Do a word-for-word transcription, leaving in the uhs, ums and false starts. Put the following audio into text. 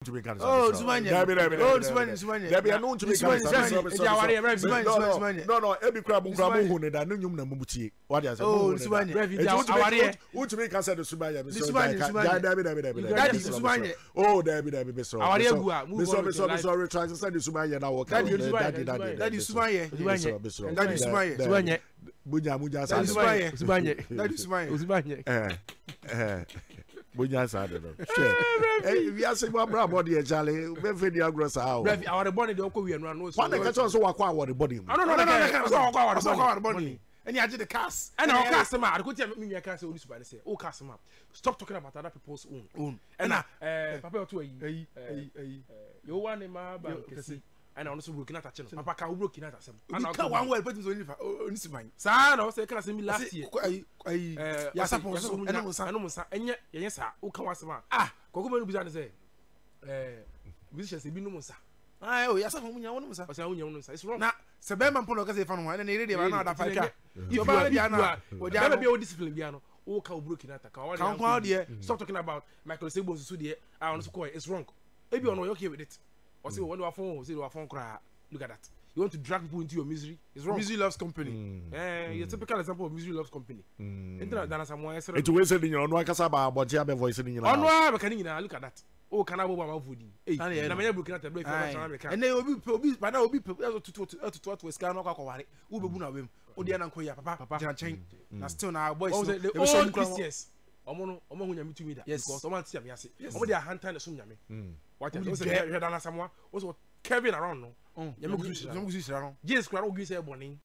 to be cancer. Oh, Sumanya. Oh, Sumanya, Sumanya. There be a known to be cancer. No, no, every crab will grab who need a new Namuti. What is oh, Sumanya? Who to make cancer to Sumaya? Daddy Sumanya. Oh, there be there be so. Our sorry, sorry, sorry, trying to send you Sumaya now. Daddy, daddy, daddy, daddy Sumaya. Daddy Sumaya. Sumanya. Bunya Muja Sumanya. Sumanya. Daddy Sumanya. Sumanya. Eh, eh. Bunya Sada. Hey, we are saying what body, Charlie. We feel the aggressor. Our body, the Oko, and run. One that can also walk out the body. I don't know, I can't go body. And you had the cast. And our customer, I could tell me I can't say this by the say, oh, customer. Stop talking about other people's own. own. And now, Papa, to you want in my bank. And I also broken at a channel. Papa can broken at us. And I can't one word, but it's only for mine. Son, I say, can I say me last year? Yes, I suppose. And yet, yes, sir. Who can was man? Ah, Cocoman Bizan say, Musician say, Binomosa. Oh, yes, I'm only one of us. It's wrong. Now, Sabema Ponoka found one and they really are not a fighter. You're Diana, or there be all discipline, Piano. Oh, cow broken at a car. Stop talking about Michael Sabos Sudia. I want to call it. It's wrong. Maybe you're okay with it. Or say when you are phone, say you are phone cry. Look at that. You want to drag people into your misery? It's wrong. Misery loves company. Mm. Eh, you're a typical example of misery loves company. Internet than someone else. It's wasted in your no Casaba, but you have a voice in your own. Look at that. Oh, can I go my food? Hey, and I'm looking at the break. And they will be, but I will be prepared to talk to a scan of Kawari. Who will be him? Oh, dear Uncle, Papa, Papa, chain. Now, still now, boys, the Christians. Omono omo hunya mitu mi da because omo anti am yase omo dey hunter na so nyame what you say head na someone also Kevin around no nyame gusu nyame gusu no Jesus Christ go say bonin